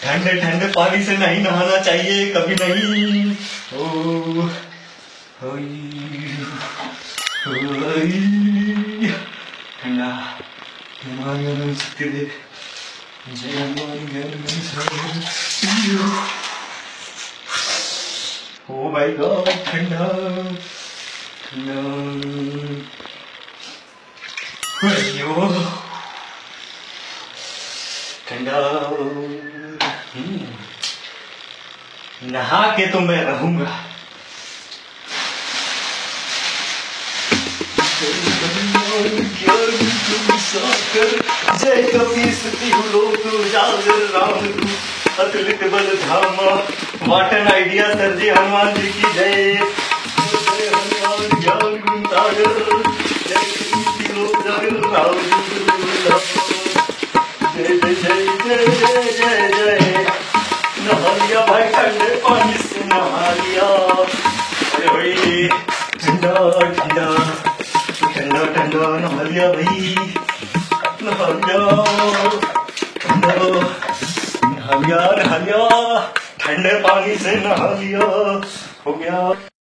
ठंडे ठंडे पानी से नहीं नहाना चाहिए कभी नहीं। ओ ठंडा ओ माय गॉड ठंडा ठंडा ठंडा। नहा के तो मैं रहूंगा। जय कपीसती हूँ लोग उजागर राम अतुलित बल धामा what an idea sir ji Hanuman ji की जय। जय हनुमान ज्ञान गुण सागर जय कपीसती लोग जागर राम जय जय जय जय जय जय जय। नहा लिया भाई ठंडे पानी से नहा लिया। अरे ठंडा ठंडा ठंडा ठंडा नहा लिया भाई नहा लिया ठंडा नहा लिया ठंडे पानी से नहा लिया हो गया।